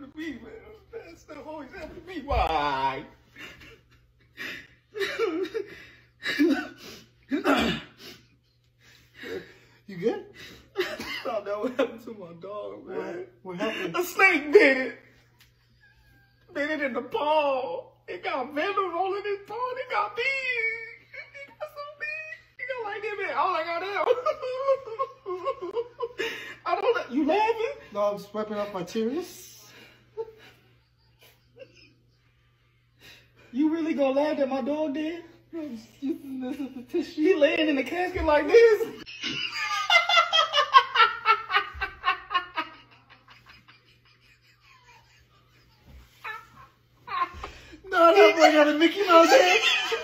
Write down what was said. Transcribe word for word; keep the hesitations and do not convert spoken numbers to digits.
happened to me, man. That stuff always happened to me. Why? You good? I thought that what happened to my dog, man. What, what happened? A snake bit it. Bit it in the paw. It got venom all in his paw. It got big. It got so big. It got like that, man. All I got out. I don't know. You laughing? No, I'm swiping off my tears. You really gonna laugh that my dog did? I'm just using this as a tissue. He laying in the casket like this. No, that boy got a Mickey Mouse head.